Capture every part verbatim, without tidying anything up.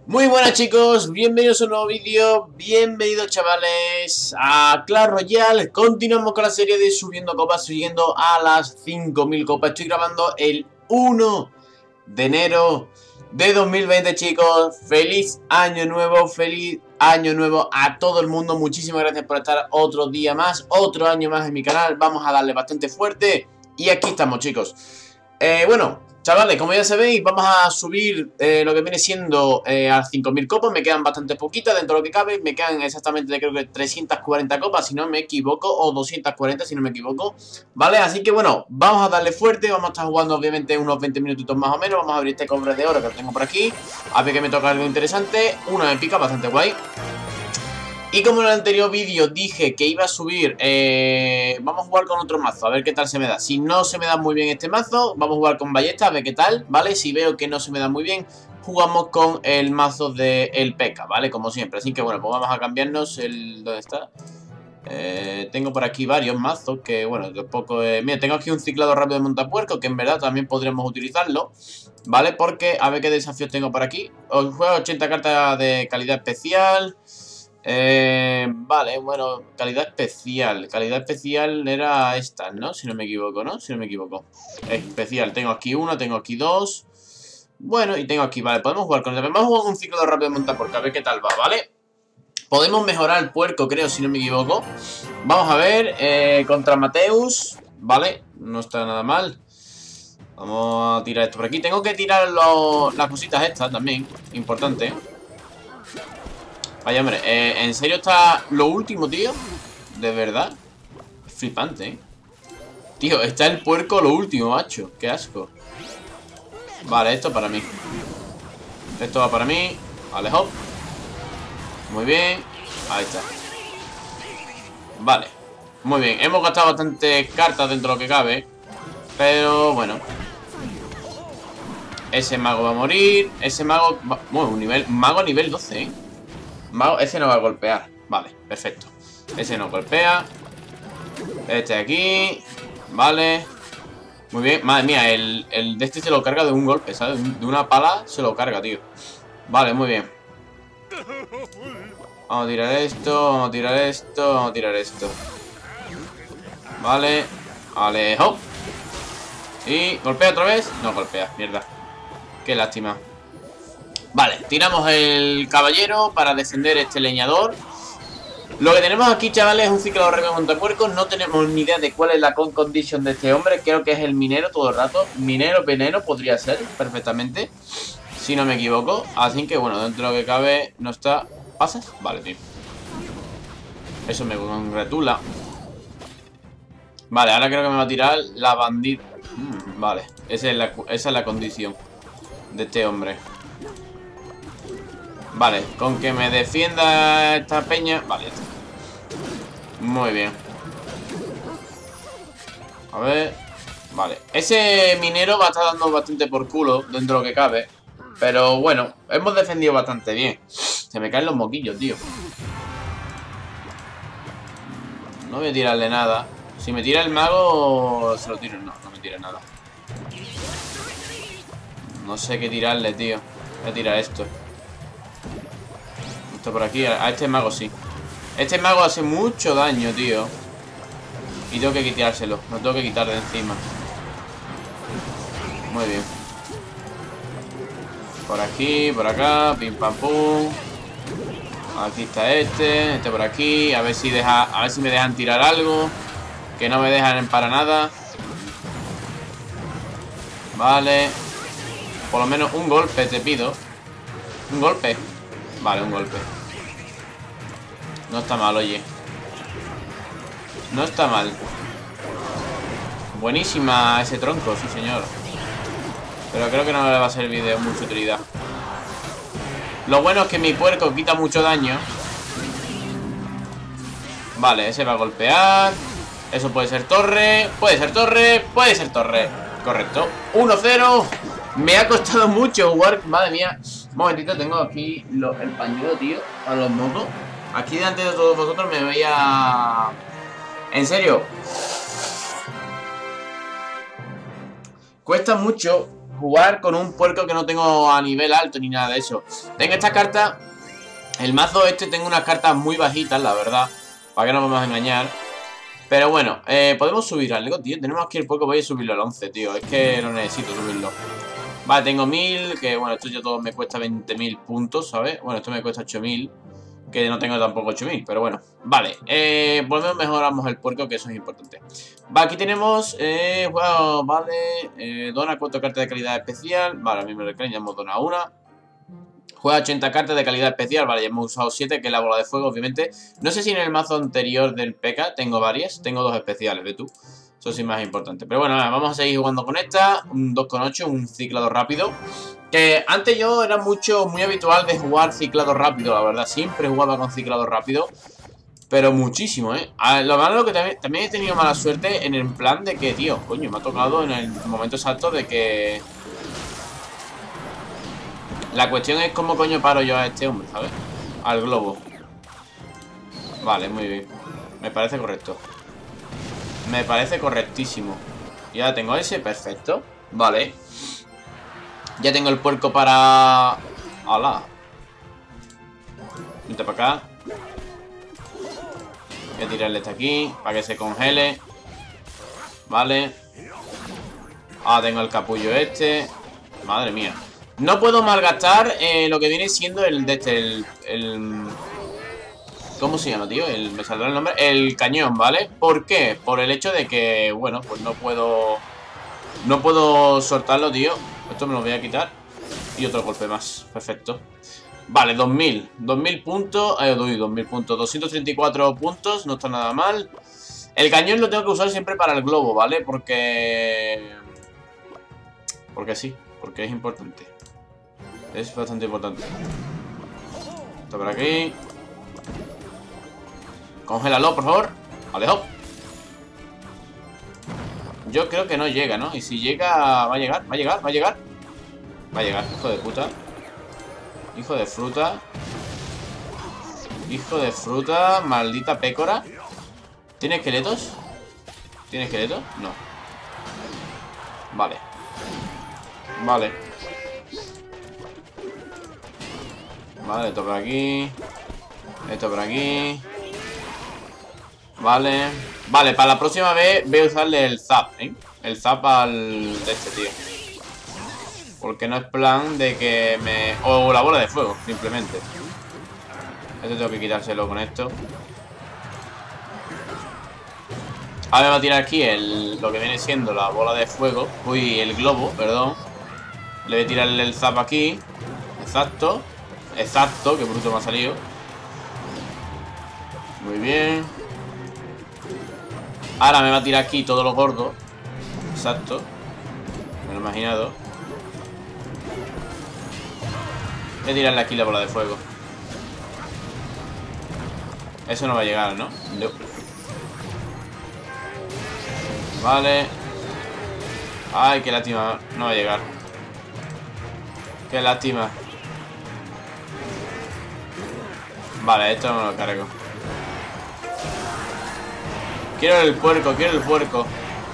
Muy buenas chicos, bienvenidos a un nuevo vídeo, bienvenidos chavales a Clash Royale. Continuamos con la serie de subiendo copas, subiendo a las cinco mil copas. Estoy grabando el uno de enero de dos mil veinte chicos. Feliz año nuevo, feliz año nuevo a todo el mundo. Muchísimas gracias por estar otro día más, otro año más en mi canal. Vamos a darle bastante fuerte y aquí estamos chicos. eh, Bueno, chavales, como ya sabéis, vamos a subir eh, lo que viene siendo eh, a cinco mil copas. Me quedan bastante poquitas dentro de lo que cabe. Me quedan exactamente, creo que trescientas cuarenta copas, si no me equivoco. O doscientas cuarenta, si no me equivoco. Vale, así que bueno, vamos a darle fuerte. Vamos a estar jugando, obviamente, unos veinte minutitos más o menos. Vamos a abrir este cofre de oro que lo tengo por aquí. A ver que me toca algo interesante. Una épica, bastante guay. Y como en el anterior vídeo dije que iba a subir, eh, vamos a jugar con otro mazo, a ver qué tal se me da. Si no se me da muy bien este mazo, vamos a jugar con ballesta, a ver qué tal, ¿vale? Si veo que no se me da muy bien, jugamos con el mazo del P K, ¿vale? Como siempre, así que bueno, pues vamos a cambiarnos el... ¿Dónde está? Eh, tengo por aquí varios mazos que, bueno, tampoco... Eh, mira, tengo aquí un ciclado rápido de montapuerco, que en verdad también podríamos utilizarlo, ¿vale? Porque, a ver qué desafíos tengo por aquí. Os juego ochenta cartas de calidad especial... Eh, vale, bueno, calidad especial. Calidad especial era esta, ¿no? Si no me equivoco, ¿no? Si no me equivoco. Especial, tengo aquí uno, tengo aquí dos. Bueno, y tengo aquí, vale, podemos jugar con el... Vamos a jugar con un ciclo de rápido de montar porque a ver qué tal va, ¿vale? Podemos mejorar el puerco, creo, si no me equivoco. Vamos a ver, eh, contra Mateus. Vale, no está nada mal. Vamos a tirar esto por aquí. Tengo que tirar los, las cositas estas también, importante. Vaya, hombre, eh, ¿en serio está lo último, tío? ¿De verdad? Es flipante, ¿eh? Tío, está el puerco lo último, macho. Qué asco. Vale, esto para mí. Esto va para mí. Vale, hop. Muy bien. Ahí está. Vale. Muy bien. Hemos gastado bastantes cartas dentro de lo que cabe. Pero, bueno. Ese mago va a morir. Ese mago... Va... Bueno, un nivel... Mago nivel doce, ¿eh? Mago, ese no va a golpear. Vale, perfecto. Ese no golpea. Este de aquí. Vale. Muy bien. Madre mía, el, el de este se lo carga de un golpe, ¿sabes? De una pala se lo carga, tío. Vale, muy bien. Vamos a tirar esto. Vamos a tirar esto. Vamos a tirar esto. Vale. Vale, hop. Y golpea otra vez. No golpea, mierda. Qué lástima. Vale, tiramos el caballero para descender este leñador. Lo que tenemos aquí, chavales, es un ciclo de revés montapuercos. No tenemos ni idea de cuál es la con condition de este hombre. Creo que es el minero todo el rato. Minero, veneno podría ser perfectamente, si no me equivoco. Así que, bueno, dentro de lo que cabe no está... ¿Pasas? Vale, tío. Eso me congratula. Vale, ahora creo que me va a tirar la bandita. Mm, vale, esa es, la, esa es la condición de este hombre. Vale, con que me defienda esta peña. Vale, ya está. Muy bien. A ver. Vale, ese minero va a estar dando bastante por culo dentro de lo que cabe. Pero bueno, hemos defendido bastante bien. Se me caen los moquillos, tío. No voy a tirarle nada. Si me tira el mago, se lo tiro. No, no me tira nada. No sé qué tirarle, tío. Voy a tirar esto. Por aquí, a este mago sí. Este mago hace mucho daño, tío. Y tengo que quitárselo. Lo tengo que quitar de encima. Muy bien. Por aquí, por acá. Pim pam pum. Aquí está este. Este por aquí. A ver si deja. A ver si me dejan tirar algo. Que no me dejan para nada. Vale. Por lo menos un golpe te pido. Un golpe. Vale, un golpe. No está mal, oye. No está mal. Buenísima ese tronco, sí señor. Pero creo que no le va a servir de mucha utilidad. Lo bueno es que mi puerco quita mucho daño. Vale, ese va a golpear. Eso puede ser torre. Puede ser torre. Puede ser torre. Correcto. uno cero. Me ha costado mucho jugar. Madre mía. Un momentito, tengo aquí lo, el pañuelo, tío. A los mocos. Aquí delante de todos vosotros me veía... En serio. Cuesta mucho jugar con un puerco que no tengo a nivel alto ni nada de eso. Tengo esta carta. El mazo este tengo unas cartas muy bajitas, la verdad. Para que no nos vamos a engañar. Pero bueno, eh, podemos subir al Lego, tío. Tenemos aquí el puerco, voy a subirlo al once, tío. Es que no necesito subirlo. Vale, tengo mil, que bueno, esto ya todo me cuesta veinte mil puntos, ¿sabes? Bueno, esto me cuesta ocho mil. Que no tengo tampoco ocho mil, pero bueno. Vale, eh, por lo menos mejoramos el puerco, que eso es importante. Vale, aquí tenemos, eh, bueno, vale, eh, dona cuatro cartas de calidad especial. Vale, a mí me recrean, ya hemos donado una. Juega ochenta cartas de calidad especial. Vale, ya hemos usado siete, que es la bola de fuego, obviamente. No sé si en el mazo anterior del P K tengo varias. Tengo dos especiales, ve tú. Eso sí es más importante. Pero bueno, vamos a seguir jugando con esta. Un dos con ocho, un ciclado rápido. Que antes yo era mucho, muy habitual de jugar ciclado rápido, la verdad. Siempre jugaba con ciclado rápido. Pero muchísimo, ¿eh? A lo malo que también, también he tenido mala suerte en el plan de que, tío, coño, me ha tocado en el momento exacto de que... La cuestión es cómo coño paro yo a este hombre, ¿sabes? Al globo. Vale, muy bien. Me parece correcto. Me parece correctísimo. Ya tengo ese, perfecto. Vale. Ya tengo el puerco para... ¡Hala! Vente para acá. Voy a tirarle este aquí para que se congele. Vale. Ah, tengo el capullo este. Madre mía. No puedo malgastar eh, lo que viene siendo el de este, el, el... ¿Cómo se llama, tío? El, me saldrá el nombre. El cañón, ¿vale? ¿Por qué? Por el hecho de que, bueno, pues no puedo... No puedo soltarlo, tío. Esto me lo voy a quitar. Y otro golpe más. Perfecto. Vale, dos mil. dos mil puntos. Eh, doy dos mil puntos. doscientos treinta y cuatro puntos. No está nada mal. El cañón lo tengo que usar siempre para el globo, ¿vale? Porque... Porque sí. Porque es importante. Es bastante importante. Esto por aquí. Congélalo, por favor. Alejo. Yo creo que no llega, ¿no? Y si llega... Va a llegar, va a llegar, va a llegar. Va a llegar, hijo de puta. Hijo de fruta. Hijo de fruta. Maldita pécora. ¿Tiene esqueletos? ¿Tiene esqueletos? No. Vale. Vale. Vale, esto por aquí. Esto por aquí. Vale. Vale, para la próxima vez voy a usarle el zap, ¿eh? El zap al de este tío. Porque no es plan de que me... O la bola de fuego, simplemente. Esto tengo que quitárselo con esto. Ahora me va a tirar aquí el, lo que viene siendo la bola de fuego. Uy, el globo, perdón. Le voy a tirarle el zap aquí. Exacto. Exacto, que bruto me ha salido. Muy bien. Ahora me va a tirar aquí todo lo gordo. Exacto. Me lo he imaginado. Voy a tirarle aquí la bola de fuego. Eso no va a llegar, ¿no? No. Vale. Ay, qué lástima. No va a llegar. Qué lástima. Vale, esto no me lo cargo. Quiero el puerco, quiero el puerco.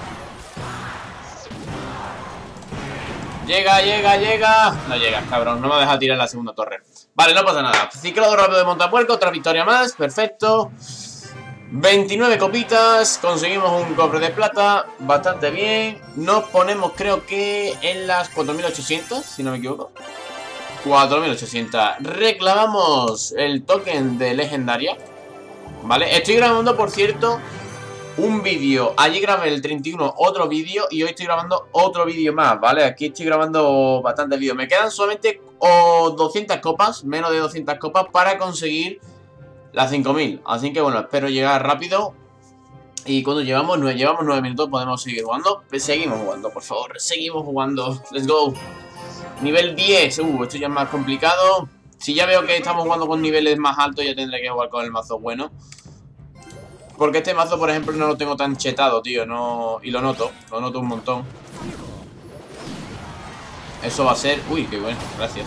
Llega, llega, llega. No llega, cabrón, no me ha dejado tirar la segunda torre. Vale, no pasa nada. Ciclado rápido de montapuerco, otra victoria más, perfecto. veintinueve copitas, conseguimos un cofre de plata, bastante bien. Nos ponemos, creo que en las cuatro mil ochocientos, si no me equivoco. cuatro mil ochocientos. Reclamamos el token de legendaria. Vale, estoy grabando, por cierto, un vídeo. Ayer grabé el treinta y uno otro vídeo y hoy estoy grabando otro vídeo más, ¿vale? Aquí estoy grabando bastantes vídeos. Me quedan solamente oh, doscientas copas, menos de doscientas copas para conseguir las cinco mil. Así que bueno, espero llegar rápido. Y cuando llevamos nueve, llevamos nueve minutos podemos seguir jugando. Seguimos jugando, por favor. Seguimos jugando. Let's go. Nivel diez. Uh, esto ya es más complicado. Si ya veo que estamos jugando con niveles más altos, ya tendré que jugar con el mazo bueno. Porque este mazo, por ejemplo, no lo tengo tan chetado, tío. No... Y lo noto. Lo noto un montón. Eso va a ser... Uy, qué bueno. Gracias.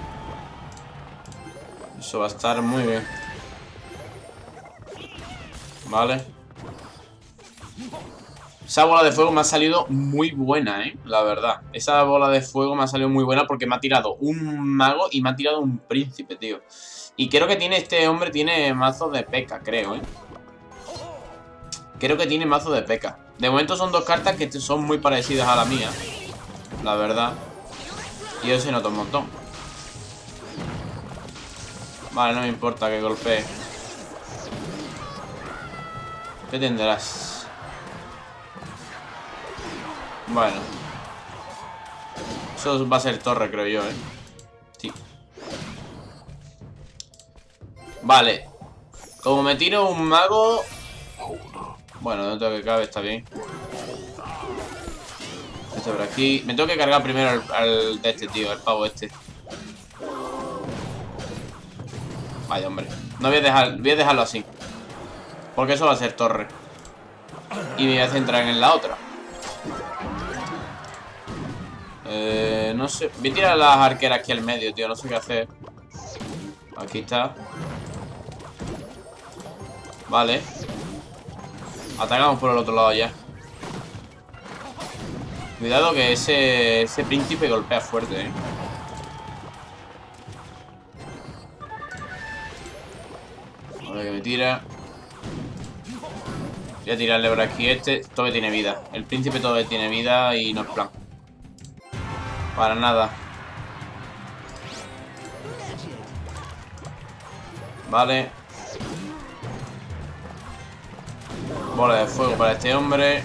Eso va a estar muy bien. Vale. Esa bola de fuego me ha salido muy buena, eh. La verdad. Esa bola de fuego me ha salido muy buena porque me ha tirado un mago y me ha tirado un príncipe, tío. Y creo que tiene este hombre, tiene mazo de P.E.K.K.A, creo, eh. Creo que tiene mazo de P.E.K.K.A. De momento son dos cartas que son muy parecidas a la mía, la verdad. Y eso se nota un montón. Vale, no me importa que golpee. ¿Qué tendrás? Bueno. Eso va a ser torre, creo yo, eh. Sí. Vale. Como me tiro un mago... Bueno, dentro de lo que cabe está bien. Este por aquí. Me tengo que cargar primero al, al de este, tío, al pavo este. Vaya, hombre. No voy a dejar, voy a dejarlo así. Porque eso va a ser torre. Y me voy a centrar en la otra. Eh, no sé. Voy a tirar las arqueras aquí al medio, tío. No sé qué hacer. Aquí está. Vale. Atacamos por el otro lado ya. Cuidado que ese, ese príncipe golpea fuerte, eh. A ver que me tira. Voy a tirarle por aquí este. Todavía tiene vida. El príncipe todavía tiene vida y no es plan. Para nada. Vale. Bola de fuego para este hombre.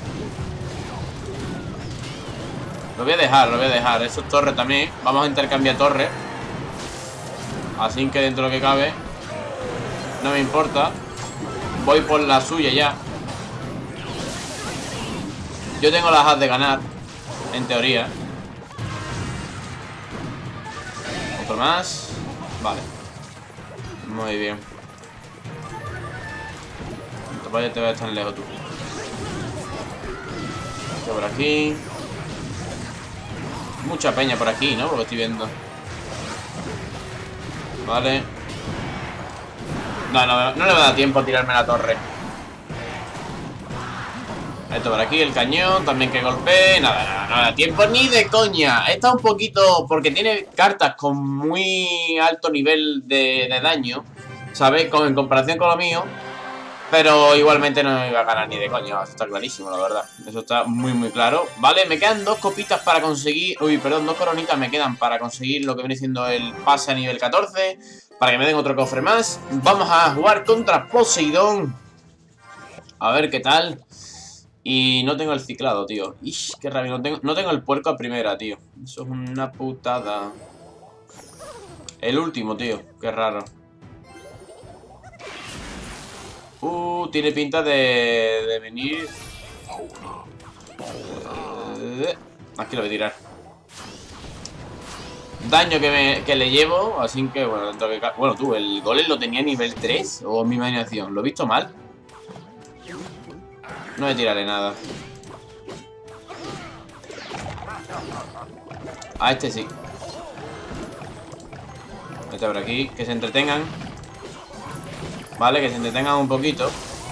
Lo voy a dejar, lo voy a dejar. Eso es torre también. Vamos a intercambiar torre. Así que dentro de lo que cabe. No me importa. Voy por la suya ya. Yo tengo las as de ganar. En teoría. Otro más. Vale. Muy bien. Vaya, te voy a estar lejos tú. Esto por aquí. Mucha peña por aquí, ¿no? Por lo que estoy viendo. Vale. No, no, no le va a dar tiempo a tirarme la torre. Esto por aquí, el cañón. También que golpee. Nada, nada, no da tiempo ni de coña. Está un poquito... Porque tiene cartas con muy alto nivel de, de daño, ¿sabes? Con, en comparación con lo mío. Pero igualmente no me iba a ganar ni de coño. Eso está clarísimo, la verdad. Eso está muy, muy claro. Vale, me quedan dos copitas para conseguir... Uy, perdón, dos coronitas me quedan para conseguir lo que viene siendo el pase a nivel catorce. Para que me den otro cofre más. Vamos a jugar contra Poseidón. A ver qué tal. Y no tengo el ciclado, tío. Ish, qué rabia. No tengo, no tengo el puerco a primera, tío. Eso es una putada. El último, tío. Qué raro. Uh, tiene pinta de, de venir. Eh, aquí lo voy a tirar. Daño que, me, que le llevo. Así que, bueno, dentro que... Bueno, tú, el golem lo tenía nivel tres. O mi imaginación. ¿Lo he visto mal? No voy a tirarle nada. A este sí. Este por aquí. Que se entretengan. Vale, que se entretengan un poquito.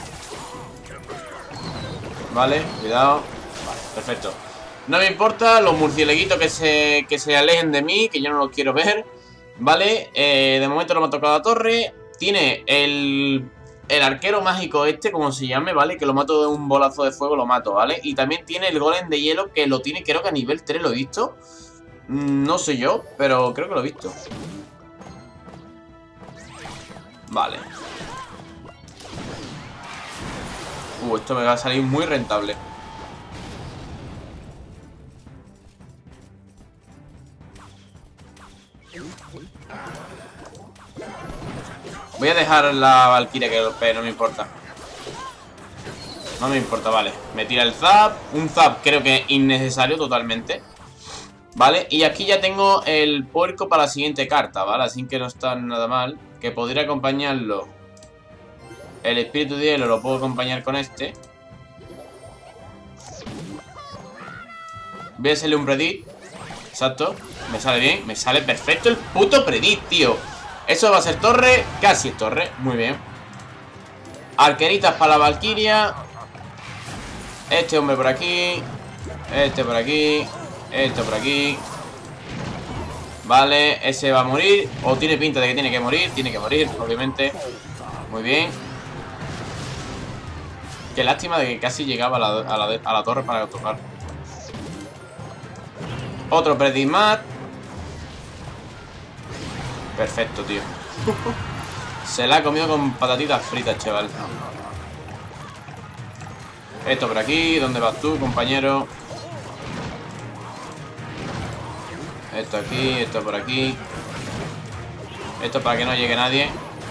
Vale, cuidado. Vale, perfecto. No me importa los murciélaguitos que se, que se alejen de mí, que yo no los quiero ver. Vale, eh, de momento no me ha tocado la torre. Tiene el, el arquero mágico este, como se llame, ¿vale? Que lo mato de un bolazo de fuego, lo mato, ¿vale? Y también tiene el golem de hielo, que lo tiene, creo que a nivel tres lo he visto. No sé yo, pero creo que lo he visto. Vale. Uh, esto me va a salir muy rentable. Voy a dejar la Valkyria que golpee, no me importa. No me importa, vale. Me tira el zap. Un zap creo que innecesario totalmente. Vale, y aquí ya tengo el puerco para la siguiente carta, ¿vale? Así que no está nada mal. Que podría acompañarlo. El espíritu de hielo lo puedo acompañar con este. Voy a hacerle un predit. Exacto. Me sale bien. Me sale perfecto el puto predit, tío. Eso va a ser torre. Casi es torre. Muy bien. Arqueritas para la Valkyria. Este hombre por aquí. Este por aquí. Este por aquí. Vale, ese va a morir. O tiene pinta de que tiene que morir. Tiene que morir, obviamente. Muy bien. Qué lástima de que casi llegaba a la, a la, a la torre para tocar. Otro Predismat. Perfecto, tío. Se la ha comido con patatitas fritas, chaval. Esto por aquí. ¿Dónde vas tú, compañero? Esto aquí, esto por aquí. Esto para que no llegue nadie.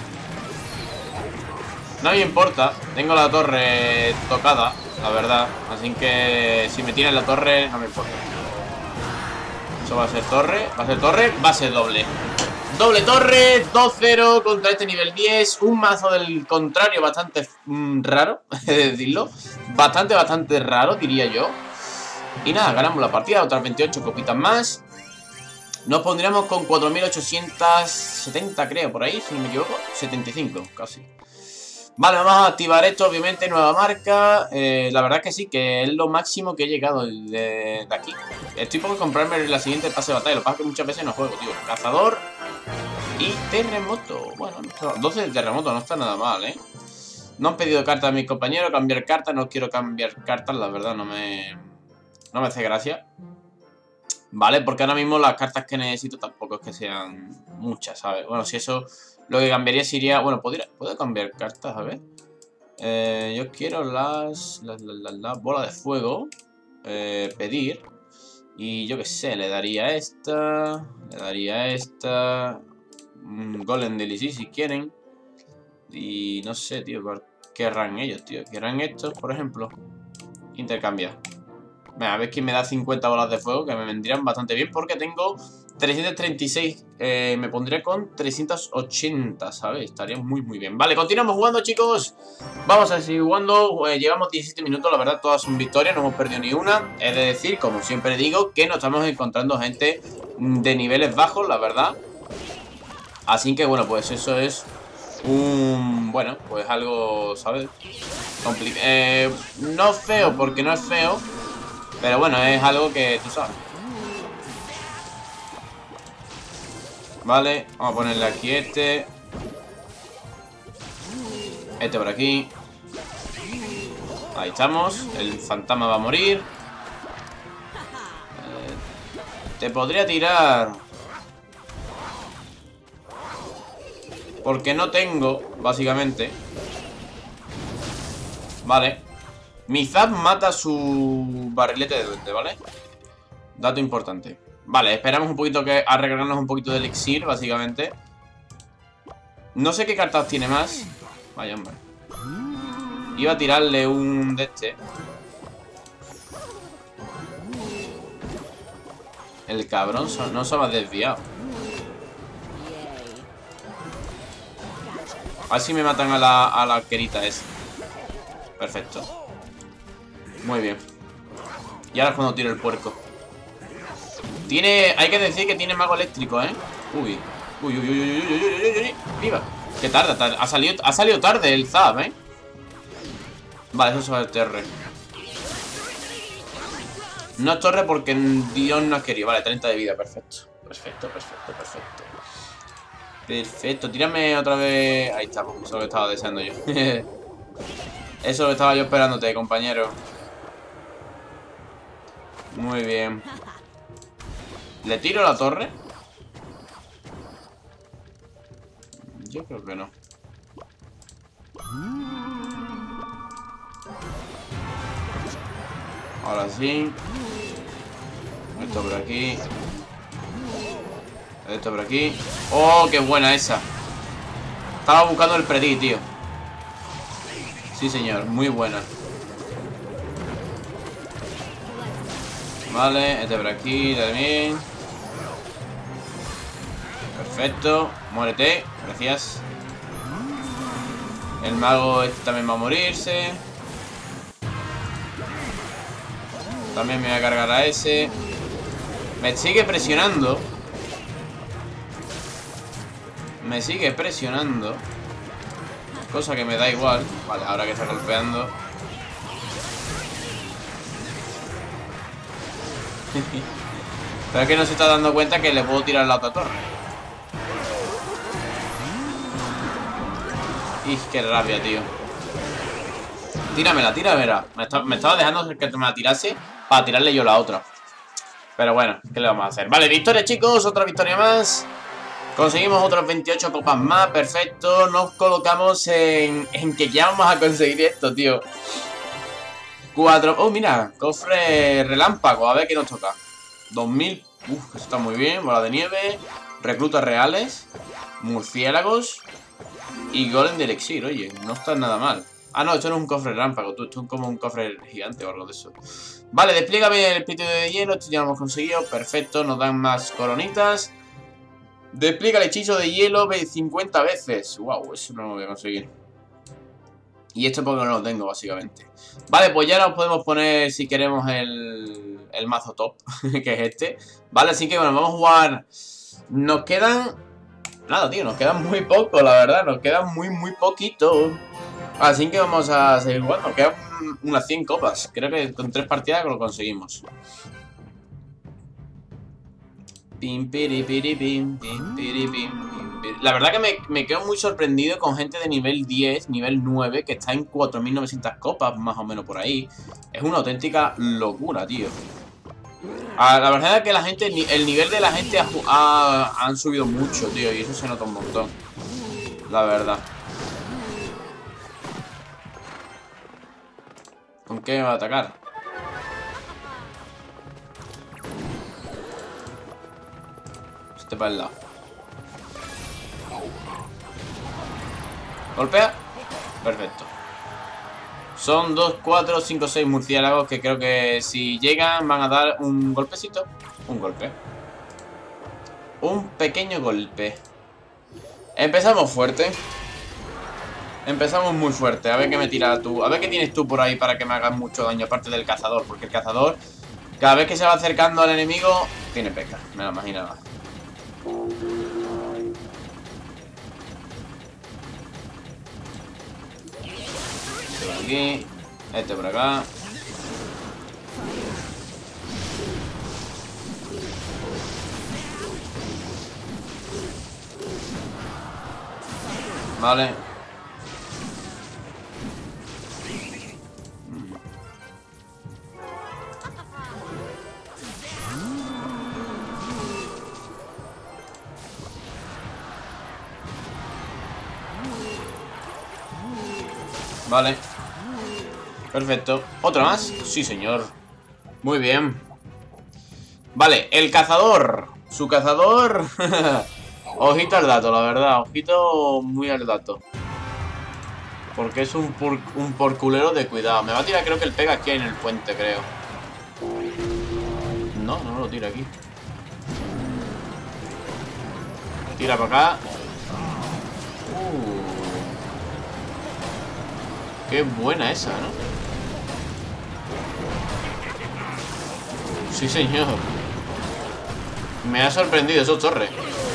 No me importa. Tengo la torre tocada, la verdad. Así que si me tiran la torre, no me importa. Eso va a ser torre. Va a ser torre. Va a ser doble. Doble torre. dos cero contra este nivel diez. Un mazo del contrario bastante mmm, raro. He de decirlo. Bastante, bastante raro, diría yo. Y nada, ganamos la partida. Otras veintiocho copitas más. Nos pondríamos con cuatro mil ochocientos setenta, creo, por ahí, si no me equivoco. setenta y cinco, casi. Vale, vamos a activar esto, obviamente, nueva marca. Eh, la verdad es que sí, que es lo máximo que he llegado de, de aquí. Estoy por comprarme la siguiente pase de batalla. Lo que pasa es que muchas veces no juego, tío. Cazador y terremoto. Bueno, doce de terremoto no está nada mal, ¿eh? No han pedido cartas a mis compañeros, cambiar cartas. No quiero cambiar cartas, la verdad, no me, no me hace gracia. Vale, porque ahora mismo las cartas que necesito tampoco es que sean muchas, ¿sabes? Bueno, si eso lo que cambiaría sería... Bueno, podría, ¿puedo cambiar cartas? A ver. Eh, yo quiero las, las, las, las, las bolas de fuego. Eh, pedir. Y yo qué sé, le daría esta. Le daría esta. Un Golem de Lisí si quieren. Y no sé, tío, ¿qué querrán ellos, tío? ¿Querrán estos, por ejemplo? Intercambiar. Venga, a ver quién me da cincuenta bolas de fuego, que me vendrían bastante bien, porque tengo trescientos treinta y seis. Eh, me pondría con trescientos ochenta, ¿sabes? Estaría muy, muy bien. Vale, continuamos jugando, chicos. Vamos a seguir jugando. Eh, llevamos diecisiete minutos, la verdad, todas son victorias. No hemos perdido ni una. Es de decir, como siempre digo, que nos estamos encontrando gente de niveles bajos, la verdad. Así que, bueno, pues eso es un... Bueno, pues algo, ¿sabes? Compli eh, no feo, porque no es feo. Pero bueno, es algo que tú sabes. Vale, vamos a ponerle aquí este. Este por aquí. Ahí estamos. El fantasma va a morir. eh, Te podría tirar, porque no tengo, básicamente. Vale. Mi zap mata su barrilete de duende, ¿vale? Dato importante. Vale, esperamos un poquito que a recargarnos un poquito de elixir, básicamente. No sé qué cartas tiene más. Vaya, hombre. Iba a tirarle un de este. El cabrón no se me ha desviado. A ver si me matan a la, a la arquerita esa. Perfecto. Muy bien. Y ahora es cuando tiro el puerco. Tiene... Hay que decir que tiene mago eléctrico, ¿eh? Uy. Uy, uy, uy, uy, uy, uy, uy, uy, uy. Viva. Qué tarde, tarde. Ha salido, ha salido tarde el zap, ¿eh? Vale, eso es sobre el torre. No es torre porque Dios no ha querido. Vale, treinta de vida, perfecto. Perfecto, perfecto, perfecto. Perfecto, tírame otra vez. Ahí estamos, eso es lo que estaba deseando yo. Eso es lo que estaba yo esperándote, compañero. Muy bien. ¿Le tiro la torre? Yo creo que no. Ahora sí. Esto por aquí. Esto por aquí. ¡Oh, qué buena esa! Estaba buscando el predí, tío. Sí, señor, muy buena. Vale, este por aquí también. Perfecto, muérete, gracias. El mago este también va a morirse. También me voy a cargar a ese. Me sigue presionando. Me sigue presionando. Cosa que me da igual. Vale, ahora que está golpeando. Pero es que no se está dando cuenta que le puedo tirar la otra torre. ¡Ih, qué rabia, tío! Tíramela, tíramela. Me, está, me estaba dejando que me la tirase para tirarle yo la otra. Pero bueno, ¿qué le vamos a hacer? Vale, victoria, chicos. Otra victoria más. Conseguimos otras veintiocho copas más. Perfecto. Nos colocamos en, en que ya vamos a conseguir esto, tío. Cuatro... Oh, mira. Cofre relámpago. A ver qué nos toca. dos mil. Uf, eso está muy bien. Bola de nieve. Reclutas reales. Murciélagos. Y golem de elixir. Oye, no está nada mal. Ah, no, esto no es un cofre relámpago. Esto es como un cofre gigante o algo de eso. Vale, desplígame el espíritu de hielo. Esto ya lo hemos conseguido. Perfecto, nos dan más coronitas. Despliega el hechizo de hielo cincuenta veces. Wow, eso no lo voy a conseguir. Y esto porque no lo tengo, básicamente. Vale, pues ya nos podemos poner, si queremos, el, el mazo top, que es este. Vale, así que bueno, vamos a jugar. Nos quedan... Nada, tío, nos quedan muy poco, la verdad. Nos quedan muy, muy poquito. Así que vamos a seguir jugando. Nos quedan unas cien copas. Creo que con tres partidas lo conseguimos. Pim, piri, piri, pim, pim, piri, pim, pim, piri. La verdad que me, me quedo muy sorprendido con gente de nivel diez, nivel nueve, que está en cuatro mil novecientas copas, más o menos por ahí. Es una auténtica locura, tío. Ah, la verdad es que la gente, el nivel de la gente ha, ha, han subido mucho, tío, y eso se nota un montón. La verdad. ¿Con qué me va a atacar? Este para el lado. ¿Golpea? Perfecto. Son dos, cuatro, cinco, seis murciélagos que creo que si llegan van a dar un golpecito. Un golpe. Un pequeño golpe. Empezamos fuerte. Empezamos muy fuerte. A ver qué me tira tú. A ver qué tienes tú por ahí para que me hagas mucho daño. Aparte del cazador. Porque el cazador, cada vez que se va acercando al enemigo, tiene pesca. Me lo imaginaba. Este por aquí. Este por acá. Vale. Vale. Perfecto. ¿Otra más? Sí, señor. Muy bien. Vale, el cazador. Su cazador. Ojito al dato, la verdad. Ojito muy al dato. Porque es un, por, un porculero de cuidado. Me va a tirar, creo que él pega aquí en el puente, creo. No, no lo tira aquí. Tira para acá. Uh. Qué buena esa, ¿no? Sí, señor. Me ha sorprendido eso, torre.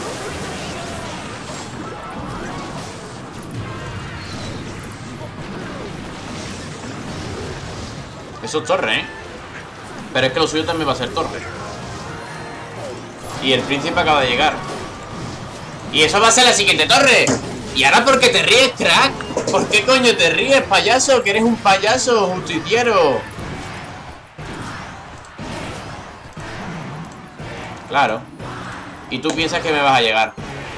Eso es torre, ¿eh? Pero es que lo suyo también va a ser torre. Y el príncipe acaba de llegar. Y eso va a ser la siguiente torre. ¿Y ahora por qué te ríes, crack? ¿Por qué coño te ríes, payaso? Que eres un payaso justiciero. Claro. Y tú piensas que me vas a llegar.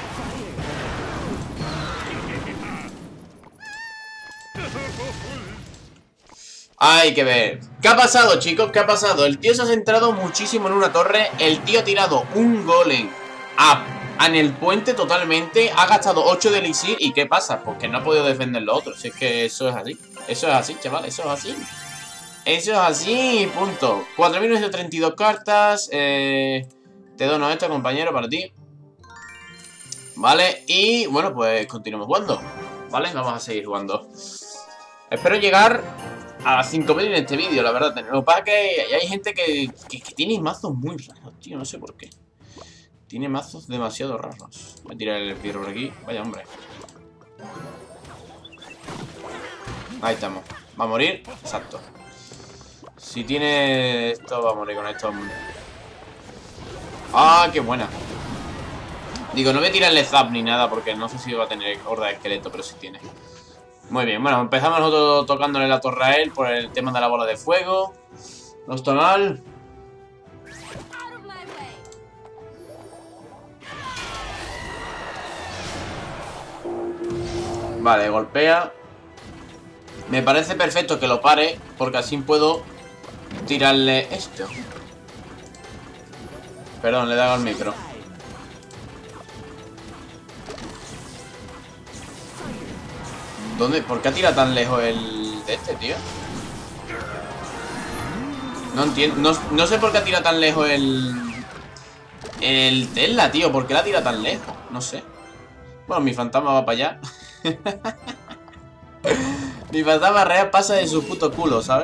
Hay que ver. ¿Qué ha pasado, chicos? ¿Qué ha pasado? El tío se ha centrado muchísimo en una torre. El tío ha tirado un golem a, en el puente totalmente. Ha gastado ocho de elixir. ¿Y qué pasa? Pues que no ha podido defender lo otro. Si es que eso es así. Eso es así, chaval. Eso es así. Eso es así. Punto. cuatro mil novecientos treinta y dos cartas. Eh, te dono esto, compañero, para ti. Vale. Y bueno, pues continuamos jugando. Vale, vamos a seguir jugando. Espero llegar a cinco mil en este vídeo, la verdad. Lo que pasa es que hay gente que, que, que tiene mazos muy raros, tío. No sé por qué. Tiene mazos demasiado raros. Voy a tirar el pirro por aquí. Vaya, hombre. Ahí estamos. ¿Va a morir? Exacto. Si tiene esto, va a morir con esto. ¡Ah, qué buena! Digo, no voy a tirarle zap ni nada porque no sé si va a tener horda de esqueleto, pero sí tiene. Muy bien, bueno, empezamos nosotros tocándole la torre a él por el tema de la bola de fuego. No está mal. Vale, golpea. Me parece perfecto que lo pare, porque así puedo tirarle esto. Perdón, le he dado al micro. ¿Dónde? ¿Por qué tira tan lejos el de este, tío? No entiendo. No, no sé por qué tira tan lejos el... El Tesla, tío. ¿Por qué la tira tan lejos? No sé. Bueno, mi fantasma va para allá. Mi fantasma real pasa de su puto culo, ¿sabes?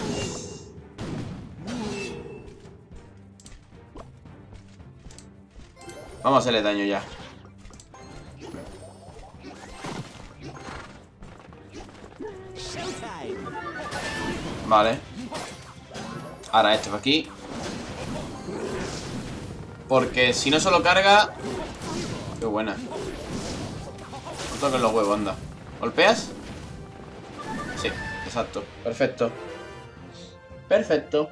Vamos a hacerle daño ya. Vale. Ahora esto por aquí. Porque si no solo carga... Qué buena. No toques los huevos, anda. ¿Golpeas? Sí, exacto. Perfecto. Perfecto.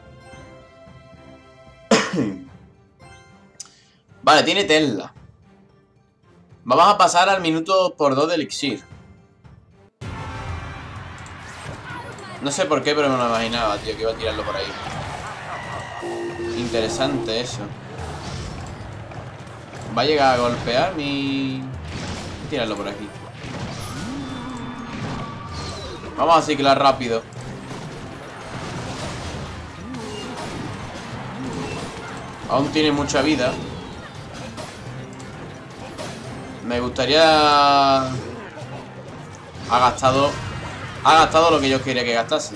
Vale, tiene Tesla. Vamos a pasar al minuto por dos de elixir. No sé por qué, pero me lo imaginaba, tío, que iba a tirarlo por ahí. Interesante eso. Va a llegar a golpear mi... Voy a tirarlo por aquí. Vamos a ciclar rápido. Aún tiene mucha vida. Me gustaría... Ha gastado... Ha gastado lo que yo quería que gastase.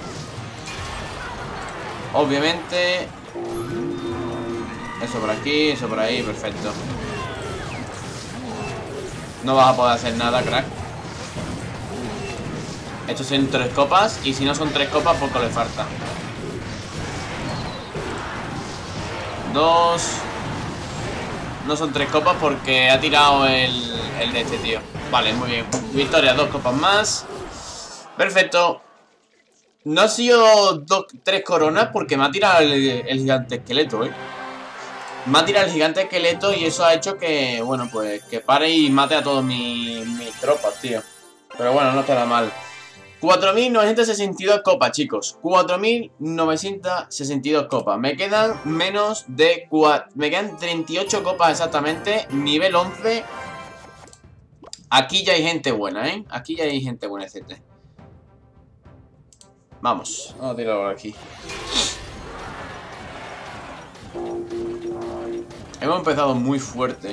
Obviamente. Eso por aquí, eso por ahí, perfecto. No vas a poder hacer nada, crack. Estos son tres copas. Y si no son tres copas, poco le falta. Dos. No son tres copas porque ha tirado el, el de este tío. Vale, muy bien. Victoria, dos copas más. Perfecto. No ha sido dos, tres coronas porque me ha tirado el, el gigante esqueleto, ¿eh? Me ha tirado el gigante esqueleto y eso ha hecho que, bueno, pues que pare y mate a todos mis, mis tropas, tío. Pero bueno, no está nada mal. cuatro mil novecientas sesenta y dos copas, chicos. cuatro mil novecientas sesenta y dos copas. Me quedan menos de... cuatro, me quedan treinta y ocho copas exactamente. Nivel once. Aquí ya hay gente buena, ¿eh? Aquí ya hay gente buena, etcétera. Vamos, vamos a tirarlo por aquí. Hemos empezado muy fuerte.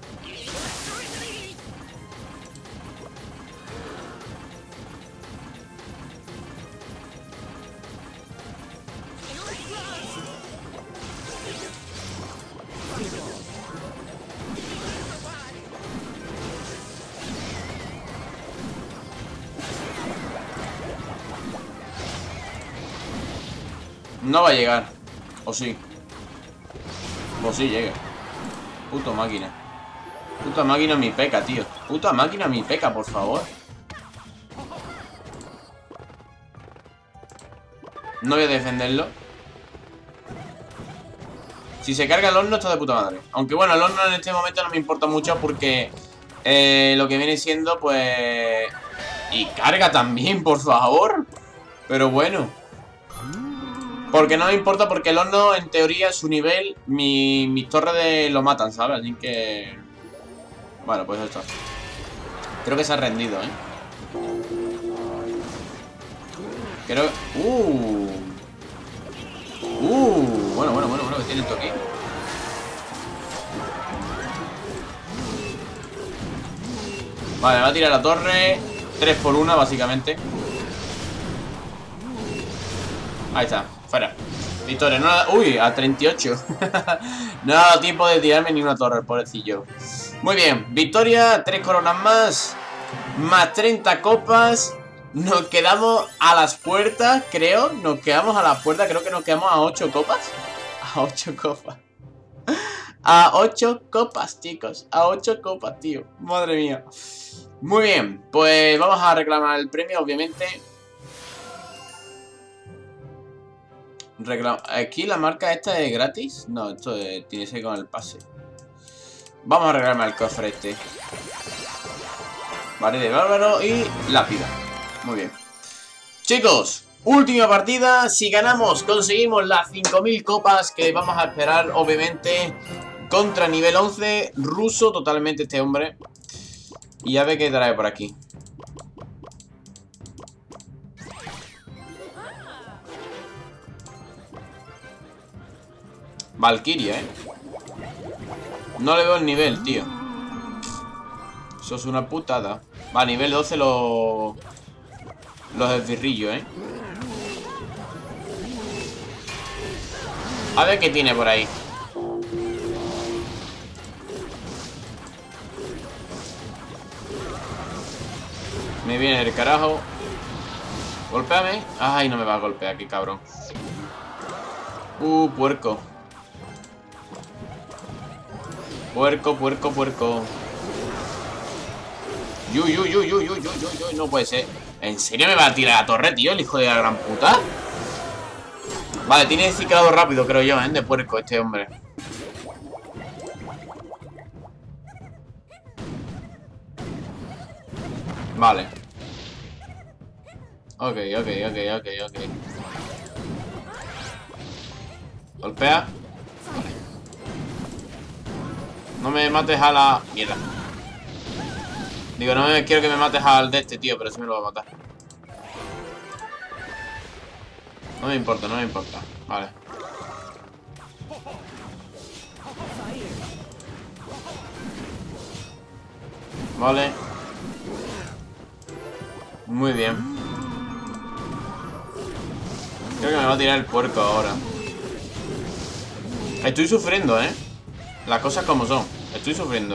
No va a llegar. O sí. O sí llega. Puto máquina. Puta máquina mi peca, tío. Puta máquina mi peca, por favor. No voy a defenderlo. Si se carga el horno está de puta madre. Aunque bueno, el horno en este momento no me importa mucho porque eh, lo que viene siendo pues... Y carga también, por favor. Pero bueno. Porque no me importa porque el horno, en teoría, su nivel, mi, mis torres de lo matan, ¿sabes? Así que... Bueno, pues esto. Creo que se ha rendido, ¿eh? Creo... Uh... Uh... Bueno, bueno, bueno, bueno, que tiene esto aquí. Vale, me va a tirar la torre. tres por uno, básicamente. Ahí está, fuera. Victoria, no ha... Uy, a treinta y ocho. No ha dado tiempo de tirarme ni una torre, el pobrecillo. Muy bien, victoria, tres coronas más. Más treinta copas. Nos quedamos a las puertas, creo. Nos quedamos a las puertas, creo que nos quedamos a ocho copas. A ocho copas. A ocho copas, chicos. A ocho copas, tío. Madre mía. Muy bien. Pues vamos a reclamar el premio, obviamente. Reclam Aquí la marca esta es gratis. No, esto es, tiene que ser con el pase. Vamos a reclamar el cofre este. Vale, de bárbaro y lápida. Muy bien. Chicos, última partida. Si ganamos, conseguimos las cinco mil copas que vamos a esperar, obviamente, contra nivel once. Ruso totalmente este hombre. Y a ver qué trae por aquí. Valkyria, eh. No le veo el nivel, tío. Eso es una putada. Va, nivel doce los... Los esbirrillos, eh. A ver qué tiene por ahí. Me viene el carajo. Golpéame. Ay, no me va a golpear, qué cabrón. Uh, puerco. Puerco, puerco, puerco. Yuy, yuy, yuy, yuy, yuy, yuy, yuy, no puede ser. ¿En serio me va a tirar a la torre, tío? El hijo de la gran puta. Vale, tiene ciclado rápido, creo yo, ¿eh? De puerco este hombre. Vale. Ok, ok, ok, ok, ok. Golpea. Vale. No me mates a la... Mierda. Digo, no me quiero que me mates al de este, tío, pero sí me lo va a matar. No me importa, no me importa. Vale. Vale. Muy bien. Creo que me va a tirar el puerco ahora. Estoy sufriendo, ¿eh? Las cosas como son. Estoy sufriendo.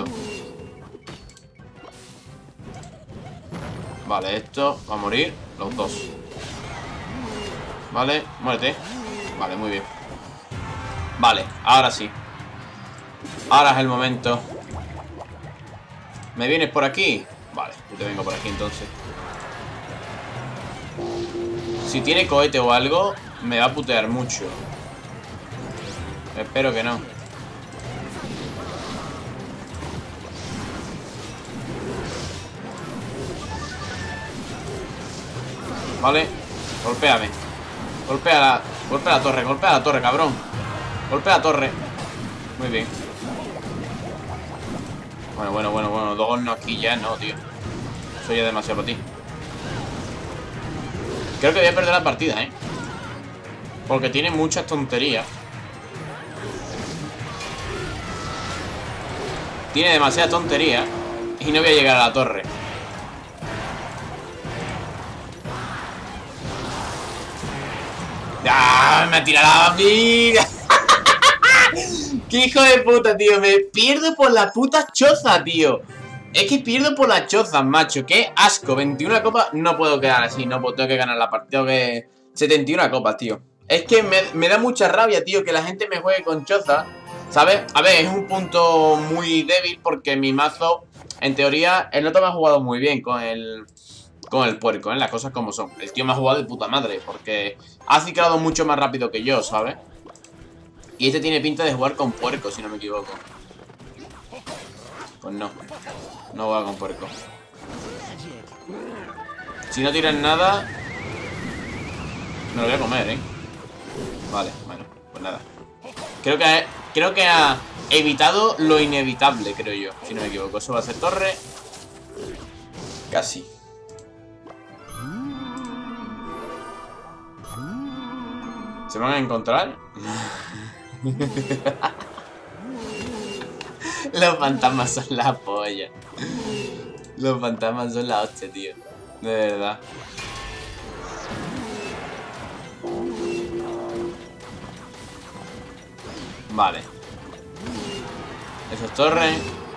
Vale, esto va a morir los dos. Vale, muérete. Vale, muy bien. Vale, ahora sí. Ahora es el momento. ¿Me vienes por aquí? Vale, yo te vengo por aquí entonces. Si tiene cohete o algo, me va a putear mucho. Espero que no. Vale, golpéame. Golpea la, golpea la torre, golpea la torre, cabrón. Golpea la torre. Muy bien. Bueno, bueno, bueno, bueno. Dos hornos aquí ya, no, tío. Eso ya es demasiado para ti. Creo que voy a perder la partida, ¿eh? Porque tiene muchas tonterías. Tiene demasiada tontería. Y no voy a llegar a la torre. ¡Ah! Me ha tirado la vida. ¡Qué hijo de puta, tío! Me pierdo por la puta choza, tío. Es que pierdo por las chozas, macho. ¡Qué asco! veintiuna copas. No puedo quedar así. No puedo, tengo que ganar la partida. Tengo que... setenta y una copas, tío. Es que me, me da mucha rabia, tío, que la gente me juegue con choza. ¿Sabes? A ver, es un punto muy débil porque mi mazo, en teoría, el otro me ha jugado muy bien con el... Con el puerco, ¿eh? Las cosas como son. El tío me ha jugado de puta madre porque ha ciclado mucho más rápido que yo, ¿sabes? Y este tiene pinta de jugar con puerco, si no me equivoco. Pues no. No juega con puerco. Si no tiran nada, me lo voy a comer, ¿eh? Vale, bueno, pues nada. Creo que ha, creo que ha evitado lo inevitable, creo yo. Si no me equivoco. Eso va a ser torre. Casi. ¿Se van a encontrar? Los fantasmas son la polla. Los fantasmas son la hostia, tío. De verdad. Vale. Eso es torre.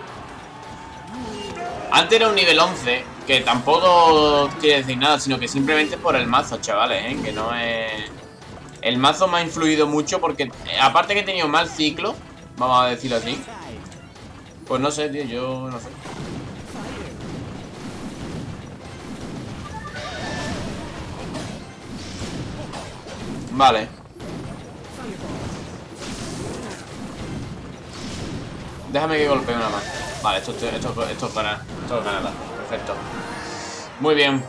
Antes era un nivel once, que tampoco quiere decir nada, sino que simplemente es por el mazo, chavales, ¿eh? Que no es... El mazo me ha influido mucho porque, aparte que he tenido mal ciclo, Vamos a decirlo así. Pues no sé, tío, yo no sé. Vale. Déjame que golpee una más. Vale, esto, esto, esto, esto es para, esto es para nada. Perfecto. Muy bien.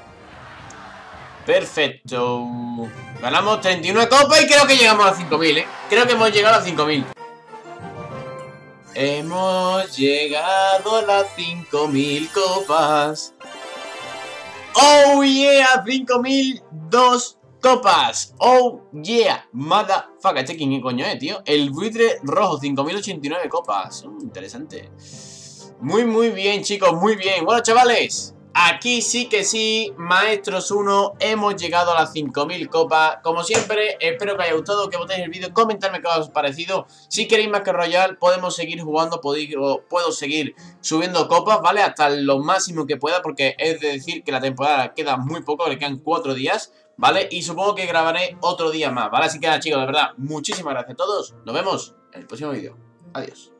Perfecto. Ganamos treinta y una copas y creo que llegamos a cinco mil, ¿eh? Creo que hemos llegado a cinco mil. Hemos llegado a las cinco mil copas. Oh yeah, cinco mil dos copas. Oh yeah, motherfucker. ¿Este quién coño es, tío? El buitre rojo, cinco mil ochenta y nueve copas. Uh, interesante. Muy, muy bien, chicos, muy bien. Bueno, chavales, aquí sí que sí, Maestros uno, hemos llegado a las cinco mil copas. Como siempre, espero que haya gustado, que votéis el vídeo, comentadme qué os ha parecido. Si queréis más que Royal, podemos seguir jugando, podéis, puedo seguir subiendo copas, ¿vale? Hasta lo máximo que pueda, porque es de decir que la temporada queda muy poco, le quedan cuatro días, ¿vale? Y supongo que grabaré otro día más, ¿vale? Así que nada, chicos, de verdad, muchísimas gracias a todos. Nos vemos en el próximo vídeo. Adiós.